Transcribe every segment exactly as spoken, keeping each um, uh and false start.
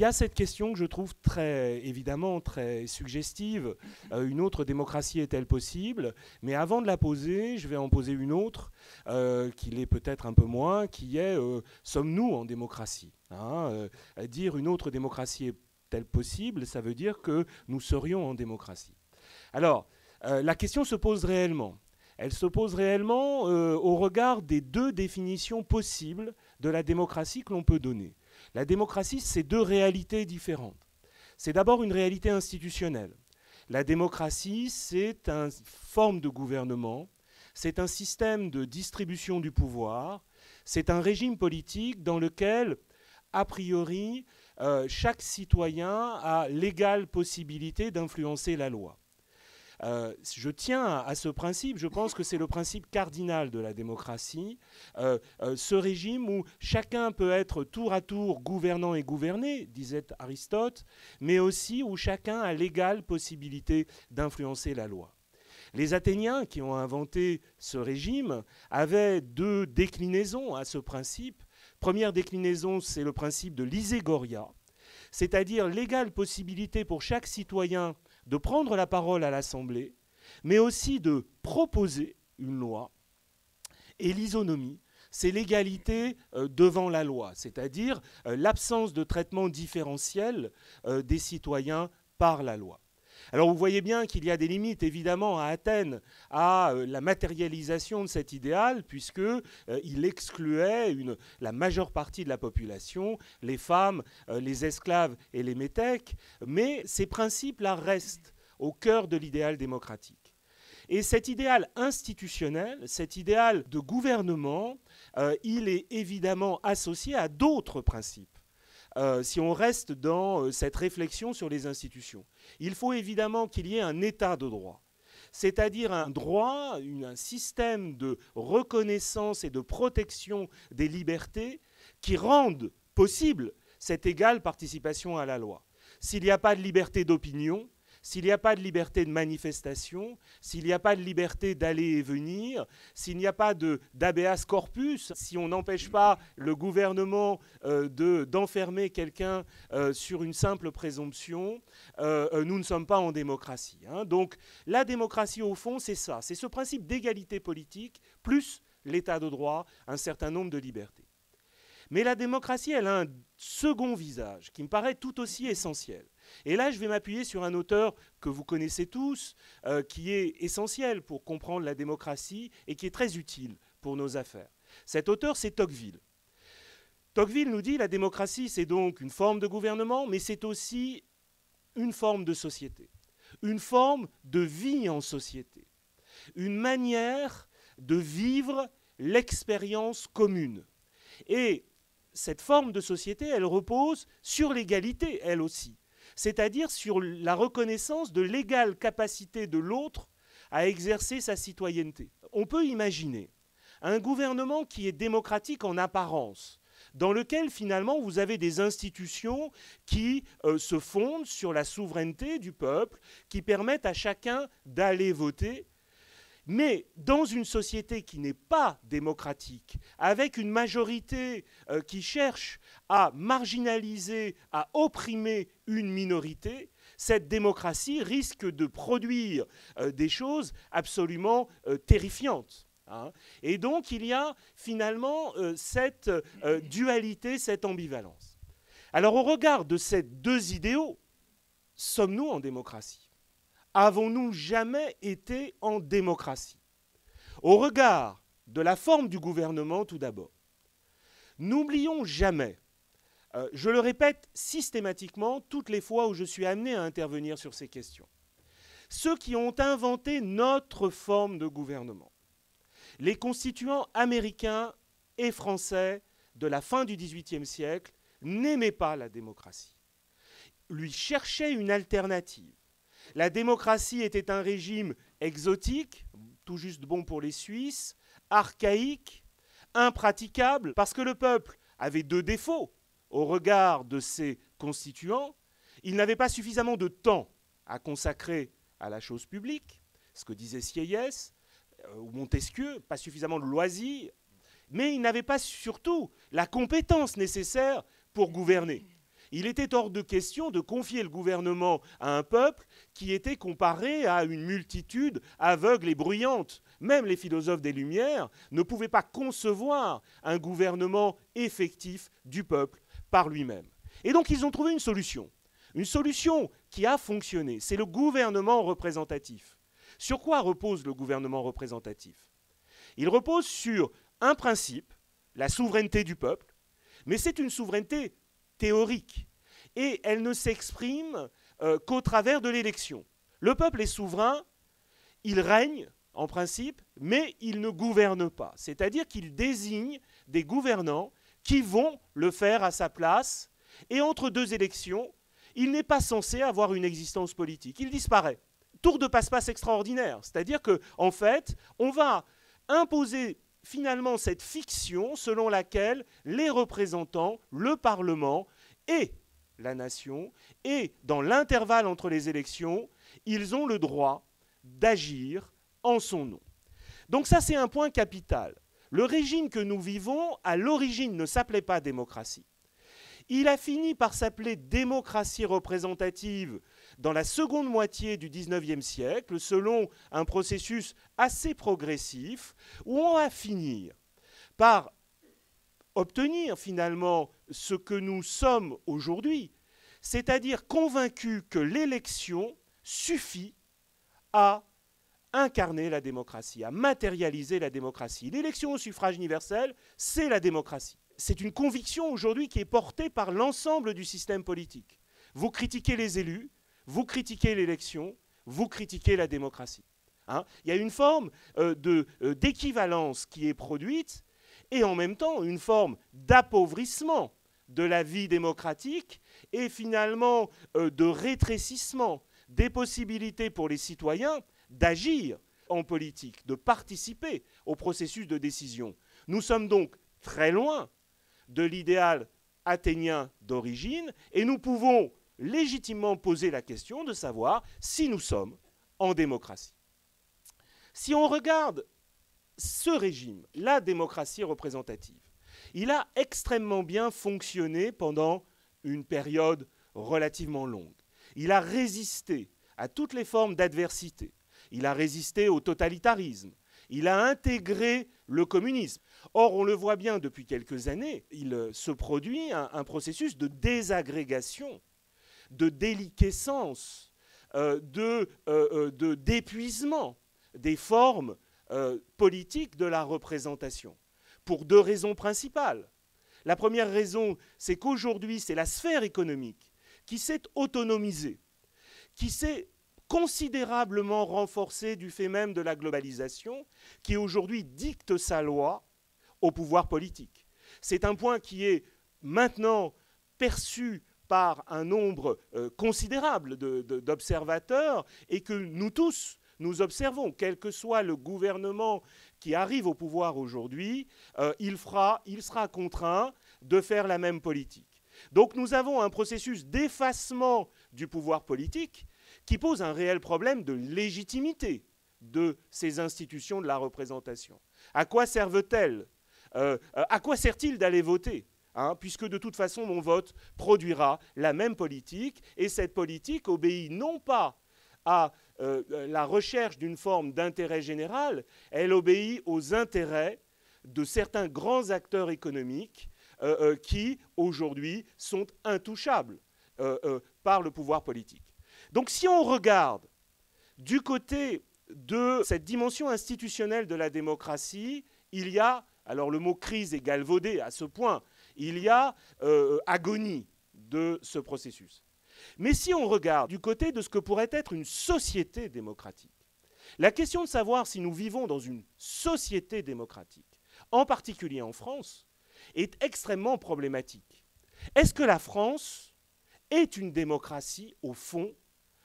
y a cette question que je trouve très, évidemment, très suggestive. Euh, une autre démocratie est-elle possible? Mais avant de la poser, je vais en poser une autre, euh, qui l'est peut-être un peu moins, qui est euh, sommes-nous en démocratie, hein? euh, Dire une autre démocratie est-elle possible, ça veut dire que nous serions en démocratie. Alors, euh, la question se pose réellement. Elle se pose réellement euh, au regard des deux définitions possibles de la démocratie que l'on peut donner. La démocratie, c'est deux réalités différentes. C'est d'abord une réalité institutionnelle. La démocratie, c'est une forme de gouvernement, c'est un système de distribution du pouvoir, c'est un régime politique dans lequel, a priori, euh, chaque citoyen a l'égale possibilité d'influencer la loi. Euh, je tiens à, à ce principe, je pense que c'est le principe cardinal de la démocratie, euh, euh, ce régime où chacun peut être tour à tour gouvernant et gouverné, disait Aristote, mais aussi où chacun a l'égale possibilité d'influencer la loi. Les Athéniens qui ont inventé ce régime avaient deux déclinaisons à ce principe. Première déclinaison, c'est le principe de l'iségoria, c'est-à-dire l'égale possibilité pour chaque citoyen de prendre la parole à l'Assemblée, mais aussi de proposer une loi. Et l'isonomie, c'est l'égalité euh, devant la loi, c'est-à-dire euh, l'absence de traitement différentiel euh, des citoyens par la loi. Alors vous voyez bien qu'il y a des limites, évidemment, à Athènes, à euh, la matérialisation de cet idéal, puisqu'il euh, excluait une, la majeure partie de la population, les femmes, euh, les esclaves et les métèques, mais ces principes-là restent au cœur de l'idéal démocratique. Et cet idéal institutionnel, cet idéal de gouvernement, euh, il est évidemment associé à d'autres principes. Euh, si on reste dans euh, cette réflexion sur les institutions. Il faut évidemment qu'il y ait un état de droit, c'est-à-dire un droit, une, un système de reconnaissance et de protection des libertés qui rendent possible cette égale participation à la loi. S'il n'y a pas de liberté d'opinion, s'il n'y a pas de liberté de manifestation, s'il n'y a pas de liberté d'aller et venir, s'il n'y a pas de, d'habeas corpus, si on n'empêche pas le gouvernement euh, de, d'enfermer quelqu'un euh, sur une simple présomption, euh, nous ne sommes pas en démocratie. Hein. Donc la démocratie, au fond, c'est ça. C'est ce principe d'égalité politique, plus l'état de droit, un certain nombre de libertés. Mais la démocratie, elle a un second visage qui me paraît tout aussi essentiel. Et là, je vais m'appuyer sur un auteur que vous connaissez tous, euh, qui est essentiel pour comprendre la démocratie et qui est très utile pour nos affaires. Cet auteur, c'est Tocqueville. Tocqueville nous dit que la démocratie, c'est donc une forme de gouvernement, mais c'est aussi une forme de société, une forme de vie en société, une manière de vivre l'expérience commune. Et cette forme de société, elle repose sur l'égalité, elle aussi. C'est-à-dire sur la reconnaissance de l'égale capacité de l'autre à exercer sa citoyenneté. On peut imaginer un gouvernement qui est démocratique en apparence, dans lequel finalement vous avez des institutions qui euh, se fondent sur la souveraineté du peuple, qui permettent à chacun d'aller voter. Mais dans une société qui n'est pas démocratique, avec une majorité euh, qui cherche à marginaliser, à opprimer une minorité, cette démocratie risque de produire euh, des choses absolument euh, terrifiantes. Hein. Et donc il y a finalement euh, cette euh, dualité, cette ambivalence. Alors au regard de ces deux idéaux, sommes-nous en démocratie ? Avons-nous jamais été en démocratie? Au regard de la forme du gouvernement, tout d'abord, n'oublions jamais, euh, je le répète systématiquement toutes les fois où je suis amené à intervenir sur ces questions, ceux qui ont inventé notre forme de gouvernement, les constituants américains et français de la fin du dix-huitième siècle, n'aimaient pas la démocratie, lui cherchaient une alternative. La démocratie était un régime exotique, tout juste bon pour les Suisses, archaïque, impraticable, parce que le peuple avait deux défauts au regard de ses constituants. Il n'avait pas suffisamment de temps à consacrer à la chose publique, ce que disait Sieyès euh, ou Montesquieu, pas suffisamment de loisirs, mais il n'avait pas surtout la compétence nécessaire pour gouverner. Il était hors de question de confier le gouvernement à un peuple qui était comparé à une multitude aveugle et bruyante. Même les philosophes des Lumières ne pouvaient pas concevoir un gouvernement effectif du peuple par lui-même. Et donc ils ont trouvé une solution. Une solution qui a fonctionné. C'est le gouvernement représentatif. Sur quoi repose le gouvernement représentatif? Il repose sur un principe, la souveraineté du peuple, mais c'est une souveraineté théorique. Et elle ne s'exprime euh, qu'au travers de l'élection. Le peuple est souverain, il règne en principe, mais il ne gouverne pas. C'est-à-dire qu'il désigne des gouvernants qui vont le faire à sa place, et entre deux élections, il n'est pas censé avoir une existence politique. Il disparaît. Tour de passe-passe extraordinaire. C'est-à-dire qu'en en fait, on va imposer finalement cette fiction selon laquelle les représentants, le Parlement et la nation, et dans l'intervalle entre les élections, ils ont le droit d'agir en son nom. Donc ça, c'est un point capital. Le régime que nous vivons, à l'origine, ne s'appelait pas démocratie. Il a fini par s'appeler démocratie représentative dans la seconde moitié du dix-neuvième siècle, selon un processus assez progressif, où on va finir par obtenir finalement ce que nous sommes aujourd'hui, c'est-à-dire convaincus que l'élection suffit à incarner la démocratie, à matérialiser la démocratie. L'élection au suffrage universel, c'est la démocratie. C'est une conviction aujourd'hui qui est portée par l'ensemble du système politique. Vous critiquez les élus, vous critiquez l'élection, vous critiquez la démocratie. Hein? Il y a une forme euh, de, euh, d'équivalence qui est produite et en même temps une forme d'appauvrissement de la vie démocratique et finalement euh, de rétrécissement des possibilités pour les citoyens d'agir en politique, de participer au processus de décision. Nous sommes donc très loin de l'idéal athénien d'origine et nous pouvons légitimement poser la question de savoir si nous sommes en démocratie. Si on regarde ce régime, la démocratie représentative, il a extrêmement bien fonctionné pendant une période relativement longue. Il a résisté à toutes les formes d'adversité. Il a résisté au totalitarisme. Il a intégré le communisme. Or, on le voit bien depuis quelques années, il se produit un, un processus de désagrégation, de déliquescence, euh, de, euh, de, d'épuisement des formes euh, politiques de la représentation, pour deux raisons principales. La première raison, c'est qu'aujourd'hui, c'est la sphère économique qui s'est autonomisée, qui s'est considérablement renforcée du fait même de la globalisation, qui aujourd'hui dicte sa loi au pouvoir politique. C'est un point qui est maintenant perçu par un nombre euh, considérable de, de, d'observateurs et que nous tous, nous observons, quel que soit le gouvernement qui arrive au pouvoir aujourd'hui, euh, il, fera, il sera contraint de faire la même politique. Donc nous avons un processus d'effacement du pouvoir politique qui pose un réel problème de légitimité de ces institutions de la représentation. À quoi servent-elles ? euh, À quoi sert-il d'aller voter ? Hein, puisque de toute façon, mon vote produira la même politique, et cette politique obéit non pas à euh, la recherche d'une forme d'intérêt général, elle obéit aux intérêts de certains grands acteurs économiques euh, euh, qui, aujourd'hui, sont intouchables euh, euh, par le pouvoir politique. Donc si on regarde du côté de cette dimension institutionnelle de la démocratie, il y a, alors le mot crise est galvaudé à ce point, il y a euh, agonie de ce processus. Mais si on regarde du côté de ce que pourrait être une société démocratique, la question de savoir si nous vivons dans une société démocratique, en particulier en France, est extrêmement problématique. Est-ce que la France est une démocratie, au fond,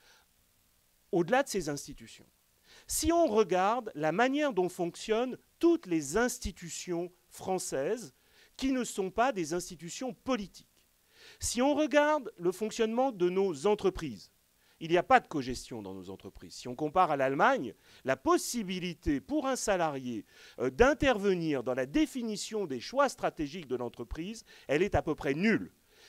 au-delà de ses institutions? Si on regarde la manière dont fonctionnent toutes les institutions françaises, qui ne sont pas des institutions politiques. Si on regarde le fonctionnement de nos entreprises, il n'y a pas de cogestion dans nos entreprises. Si on compare à l'Allemagne, la possibilité pour un salarié euh, d'intervenir dans la définition des choix stratégiques de l'entreprise, elle est à peu près nulle.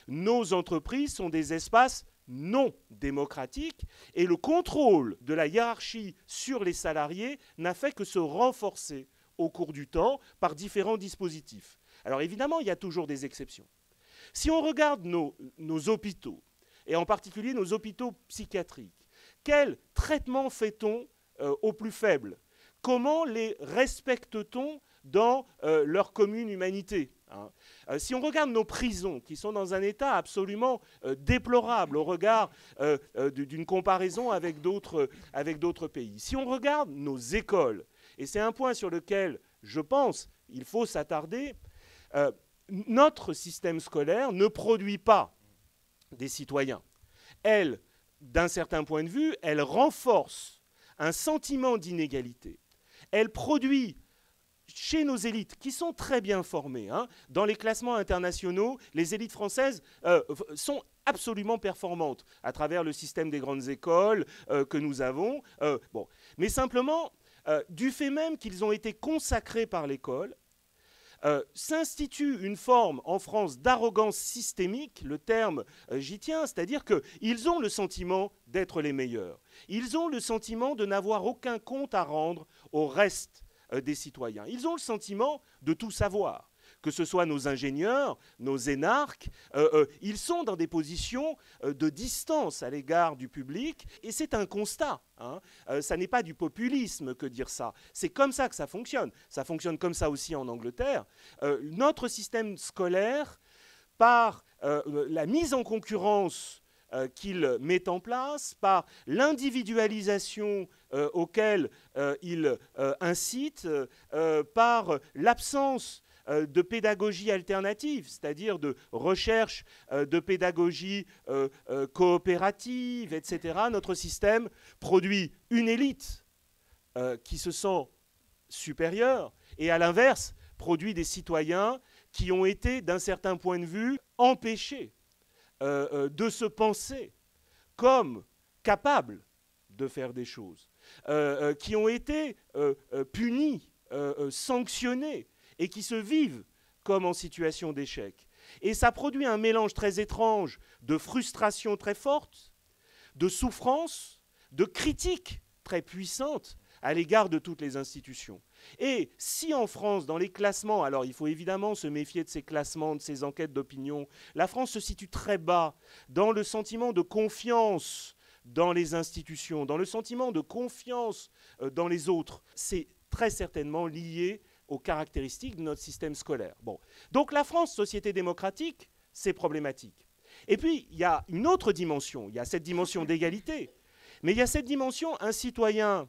nos entreprises sont des espaces non démocratiques et le contrôle de la hiérarchie sur les salariés n'a fait que se renforcer au cours du temps par différents dispositifs. Alors évidemment, il y a toujours des exceptions. Si on regarde nos, nos hôpitaux, et en particulier nos hôpitaux psychiatriques, quel traitement fait-on euh, aux plus faibles? Comment les respecte-t-on dans euh, leur commune humanité, hein? euh, Si on regarde nos prisons, qui sont dans un état absolument euh, déplorable au regard euh, euh, d'une comparaison avec d'autres avec d'autres pays, si on regarde nos écoles, et c'est un point sur lequel, je pense, il faut s'attarder, euh, notre système scolaire ne produit pas des citoyens. Elle, d'un certain point de vue, elle renforce un sentiment d'inégalité. Elle produit chez nos élites, qui sont très bien formées, hein, dans les classements internationaux, les élites françaises euh, sont absolument performantes à travers le système des grandes écoles euh, que nous avons. Euh, bon. Mais simplement, euh, du fait même qu'ils ont été consacrés par l'école, Euh, s'institue une forme en France d'arrogance systémique, le terme euh, j'y tiens, c'est-à-dire qu'ils ont le sentiment d'être les meilleurs. Ils ont le sentiment de n'avoir aucun compte à rendre au reste euh, des citoyens. Ils ont le sentiment de tout savoir. Que ce soit nos ingénieurs, nos énarques, euh, euh, ils sont dans des positions euh, de distance à l'égard du public, et c'est un constat. Hein. Euh, ça n'est pas du populisme que dire ça. C'est comme ça que ça fonctionne. Ça fonctionne comme ça aussi en Angleterre. Euh, notre système scolaire, par euh, la mise en concurrence euh, qu'il met en place, par l'individualisation euh, auquel euh, il euh, incite, euh, par l'absence de pédagogie alternative, c'est-à-dire de recherche euh, de pédagogie euh, euh, coopérative, et cetera. Notre système produit une élite euh, qui se sent supérieure et, à l'inverse, produit des citoyens qui ont été, d'un certain point de vue, empêchés euh, euh, de se penser comme capables de faire des choses, euh, euh, qui ont été euh, euh, punis, euh, euh, sanctionnés, et qui se vivent comme en situation d'échec. Et ça produit un mélange très étrange de frustration très forte, de souffrance, de critique très puissante à l'égard de toutes les institutions. Et si en France, dans les classements, alors il faut évidemment se méfier de ces classements, de ces enquêtes d'opinion, la France se situe très bas dans le sentiment de confiance dans les institutions, dans le sentiment de confiance euh, dans les autres, c'est très certainement lié aux caractéristiques de notre système scolaire. Bon. Donc la France, société démocratique, c'est problématique. Et puis, il y a une autre dimension. Il y a cette dimension d'égalité. Mais il y a cette dimension, un citoyen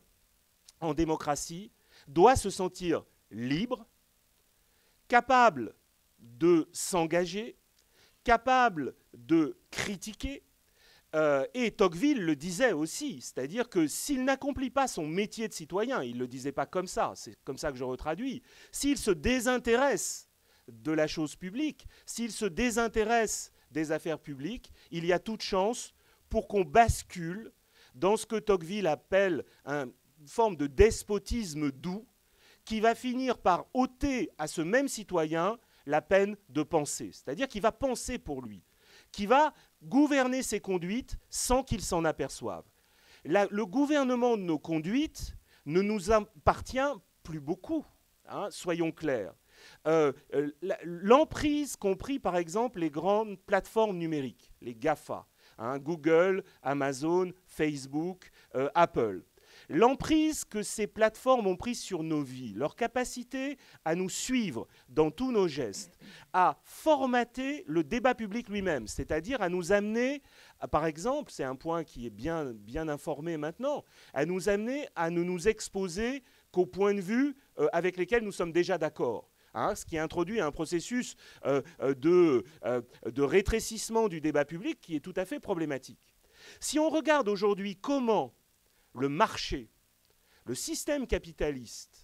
en démocratie doit se sentir libre, capable de s'engager, capable de critiquer. Euh, et Tocqueville le disait aussi, c'est-à-dire que s'il n'accomplit pas son métier de citoyen, il ne le disait pas comme ça, c'est comme ça que je retraduis, s'il se désintéresse de la chose publique, s'il se désintéresse des affaires publiques, il y a toute chance pour qu'on bascule dans ce que Tocqueville appelle une forme de despotisme doux, qui va finir par ôter à ce même citoyen la peine de penser, c'est-à-dire qu'il va penser pour lui, qui va gouverner ses conduites sans qu'il s'en aperçoive. La, le gouvernement de nos conduites ne nous appartient plus beaucoup, hein, soyons clairs. Euh, l'emprise qu'ont pris par exemple les grandes plateformes numériques, les GAFA, hein, Google, Amazon, Facebook, euh, Apple. L'emprise que ces plateformes ont prise sur nos vies, leur capacité à nous suivre dans tous nos gestes, à formater le débat public lui-même, c'est-à-dire à nous amener, à, par exemple, c'est un point qui est bien, bien informé maintenant, à nous amener à ne nous exposer qu'aux points de vue euh, avec lesquels nous sommes déjà d'accord. Hein, ce qui introduit un processus euh, de, euh, de rétrécissement du débat public qui est tout à fait problématique. Si on regarde aujourd'hui comment le marché, le système capitaliste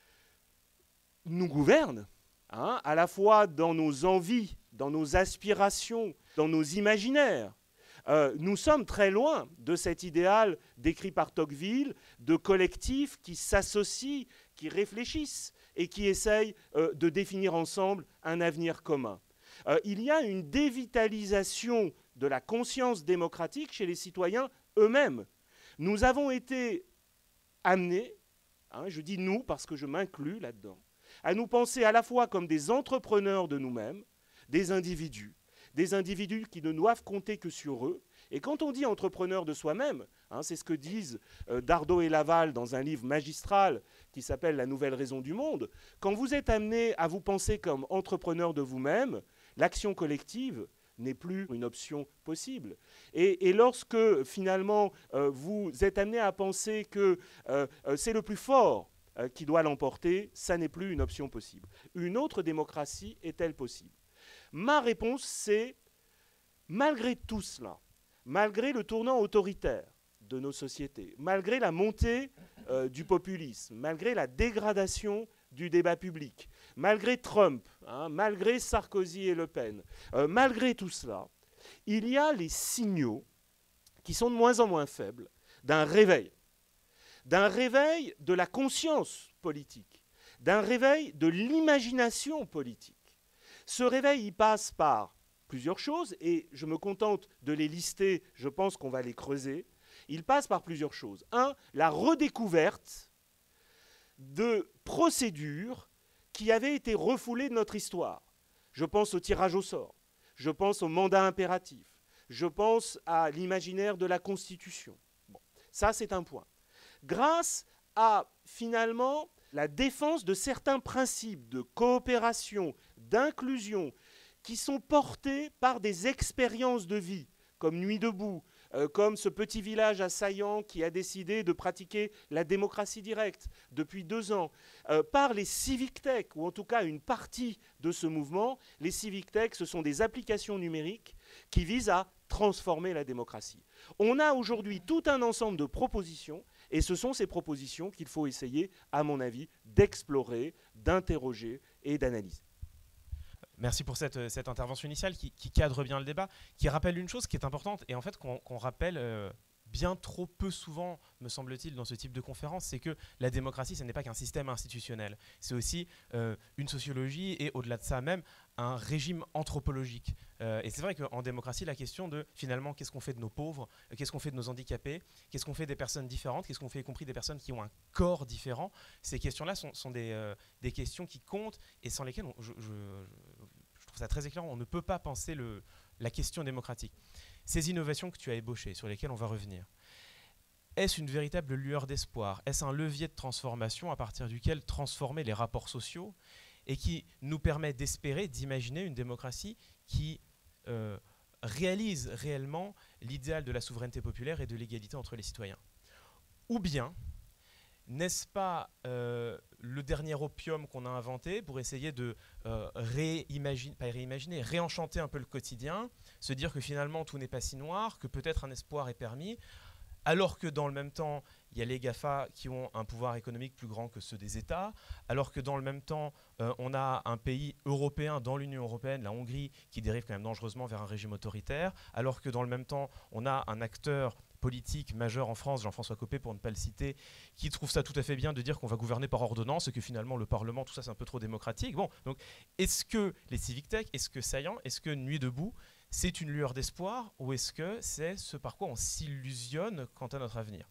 nous gouverne, hein, à la fois dans nos envies, dans nos aspirations, dans nos imaginaires. Euh, nous sommes très loin de cet idéal décrit par Tocqueville de collectifs qui s'associent, qui réfléchissent et qui essayent euh, de définir ensemble un avenir commun. euh, il y a une dévitalisation de la conscience démocratique chez les citoyens eux-mêmes. Nous avons été amenés, hein, je dis nous parce que je m'inclus là-dedans, à nous penser à la fois comme des entrepreneurs de nous-mêmes, des individus, des individus qui ne doivent compter que sur eux. Et quand on dit entrepreneur de soi-même, hein, c'est ce que disent euh, Dardot et Laval dans un livre magistral qui s'appelle « La nouvelle raison du monde », quand vous êtes amené à vous penser comme entrepreneur de vous-même, l'action collective n'est plus une option possible. Et, et lorsque finalement euh, vous êtes amené à penser que euh, euh, c'est le plus fort euh, qui doit l'emporter, ça n'est plus une option possible. Une autre démocratie est-elle possible? Ma réponse, c'est malgré tout cela, malgré le tournant autoritaire de nos sociétés, malgré la montée euh, du populisme, malgré la dégradation du débat public, malgré Trump, hein, malgré Sarkozy et Le Pen, euh, malgré tout cela, il y a les signaux qui sont de moins en moins faibles d'un réveil, d'un réveil de la conscience politique, d'un réveil de l'imagination politique. Ce réveil, il passe par plusieurs choses, et je me contente de les lister, je pense qu'on va les creuser. Il passe par plusieurs choses. Un, la redécouverte de procédures qui avaient été refoulées de notre histoire. Je pense au tirage au sort, je pense au mandat impératif, je pense à l'imaginaire de la Constitution. Bon, ça, c'est un point. Grâce à, finalement, la défense de certains principes de coopération, d'inclusion, qui sont portés par des expériences de vie, comme Nuit debout, euh, comme ce petit village à Saillant qui a décidé de pratiquer la démocratie directe depuis deux ans, euh, par les civic tech, ou en tout cas une partie de ce mouvement. Les civic tech, ce sont des applications numériques qui visent à transformer la démocratie. On a aujourd'hui tout un ensemble de propositions, et ce sont ces propositions qu'il faut essayer, à mon avis, d'explorer, d'interroger et d'analyser. Merci pour cette, cette intervention initiale qui, qui cadre bien le débat, qui rappelle une chose qui est importante et en fait qu'on qu'on rappelle euh, bien trop peu souvent, me semble-t-il, dans ce type de conférence, c'est que la démocratie, ce n'est pas qu'un système institutionnel. C'est aussi euh, une sociologie et au-delà de ça même, un régime anthropologique. Euh, et c'est vrai qu'en démocratie, la question de finalement qu'est-ce qu'on fait de nos pauvres, euh, qu'est-ce qu'on fait de nos handicapés, qu'est-ce qu'on fait des personnes différentes, qu'est-ce qu'on fait y compris des personnes qui ont un corps différent, ces questions-là sont, sont des, euh, des questions qui comptent et sans lesquelles on, je, je, je trouve ça très éclairant. On ne peut pas penser le, la question démocratique. Ces innovations que tu as ébauchées, sur lesquelles on va revenir, est-ce une véritable lueur d'espoir? Est-ce un levier de transformation à partir duquel transformer les rapports sociaux et qui nous permet d'espérer, d'imaginer une démocratie qui euh, réalise réellement l'idéal de la souveraineté populaire et de l'égalité entre les citoyens? Ou bien, n'est-ce pas euh, le dernier opium qu'on a inventé pour essayer de euh, réimaginer, pas réimaginer, réenchanter un peu le quotidien, se dire que finalement tout n'est pas si noir, que peut-être un espoir est permis, alors que dans le même temps, il y a les GAFA qui ont un pouvoir économique plus grand que ceux des États, alors que dans le même temps, euh, on a un pays européen dans l'Union européenne, la Hongrie, qui dérive quand même dangereusement vers un régime autoritaire, alors que dans le même temps, on a un acteur politique majeur en France, Jean-François Copé pour ne pas le citer, qui trouve ça tout à fait bien de dire qu'on va gouverner par ordonnance et que finalement le Parlement, tout ça c'est un peu trop démocratique. Bon, donc est-ce que les civic tech, est-ce que Saillant, est-ce que Nuit debout, c'est une lueur d'espoir ou est-ce que c'est ce par quoi on s'illusionne quant à notre avenir?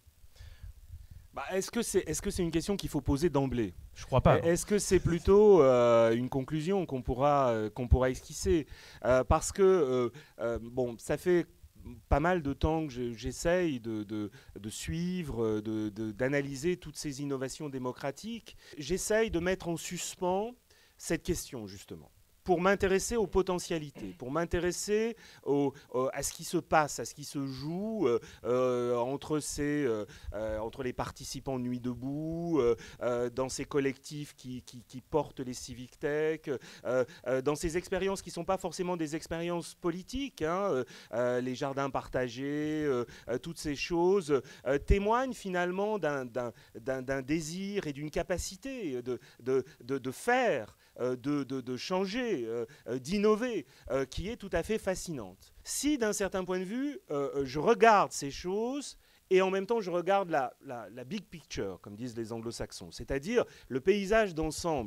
Bah, est-ce que c'est est-ce que c'est une question qu'il faut poser d'emblée? Je crois pas. Est-ce que c'est plutôt euh, une conclusion qu'on pourra, euh, qu'on pourra esquisser euh, Parce que, euh, euh, bon, ça fait pas mal de temps que j'essaye de, de, de suivre, de, de, d'analyser toutes ces innovations démocratiques. J'essaye de mettre en suspens cette question, justement, pour m'intéresser aux potentialités, pour m'intéresser au, au, à ce qui se passe, à ce qui se joue euh, euh, entre, ces, euh, euh, entre les participants de Nuit debout, euh, euh, dans ces collectifs qui, qui, qui portent les civic tech, euh, euh, dans ces expériences qui ne sont pas forcément des expériences politiques, hein, euh, euh, les jardins partagés, euh, euh, toutes ces choses euh, témoignent finalement d'un, d'un, d'un, d'un désir et d'une capacité de, de, de, de faire, euh, de, de, de changer, Euh, euh, d'innover, euh, qui est tout à fait fascinante. Si d'un certain point de vue, euh, je regarde ces choses et en même temps je regarde la, la, la big picture, comme disent les anglo-saxons, c'est-à-dire le paysage d'ensemble,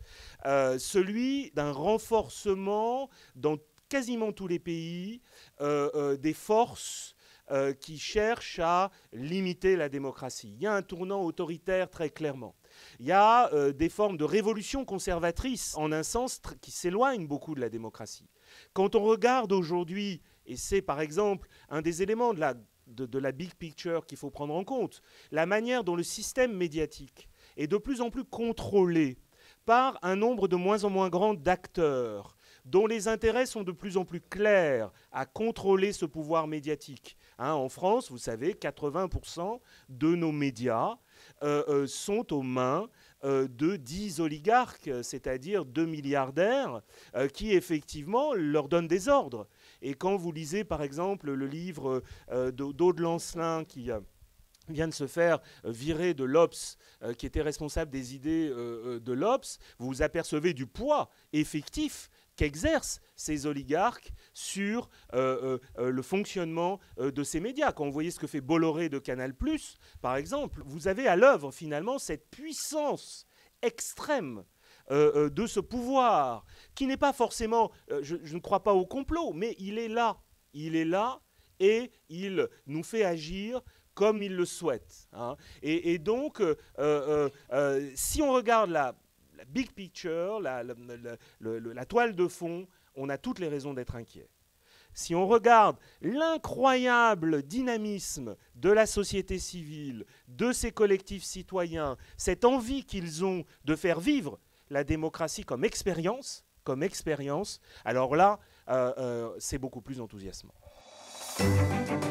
euh, celui d'un renforcement dans quasiment tous les pays euh, euh, des forces euh, qui cherchent à limiter la démocratie. Il y a un tournant autoritaire très clairement. Il y a euh, des formes de révolution conservatrice, en un sens qui s'éloignent beaucoup de la démocratie. Quand on regarde aujourd'hui, et c'est par exemple un des éléments de la, de, de la big picture qu'il faut prendre en compte, la manière dont le système médiatique est de plus en plus contrôlé par un nombre de moins en moins grand d'acteurs, dont les intérêts sont de plus en plus clairs à contrôler ce pouvoir médiatique. Hein, en France, vous savez, quatre-vingts pour cent de nos médias euh, euh, sont aux mains euh, de dix oligarques, c'est-à-dire deux milliardaires, euh, qui effectivement leur donnent des ordres. Et quand vous lisez par exemple le livre euh, d'Aude Lancelin qui... Euh, vient de se faire virer de l'Obs, euh, qui était responsable des idées euh, de l'Obs, vous vous apercevez du poids effectif qu'exercent ces oligarques sur euh, euh, le fonctionnement euh, de ces médias. Quand vous voyez ce que fait Bolloré de Canal plus, par exemple, vous avez à l'œuvre finalement cette puissance extrême euh, euh, de ce pouvoir, qui n'est pas forcément, euh, je, je ne crois pas au complot, mais il est là, il est là et il nous fait agir comme il le souhaite. Hein. Et, et donc, euh, euh, euh, si on regarde la, la big picture, la, la, la, la, la toile de fond, on a toutes les raisons d'être inquiet. Si on regarde l'incroyable dynamisme de la société civile, de ces collectifs citoyens, cette envie qu'ils ont de faire vivre la démocratie comme expérience, comme expérience, alors là, euh, euh, c'est beaucoup plus enthousiasmant.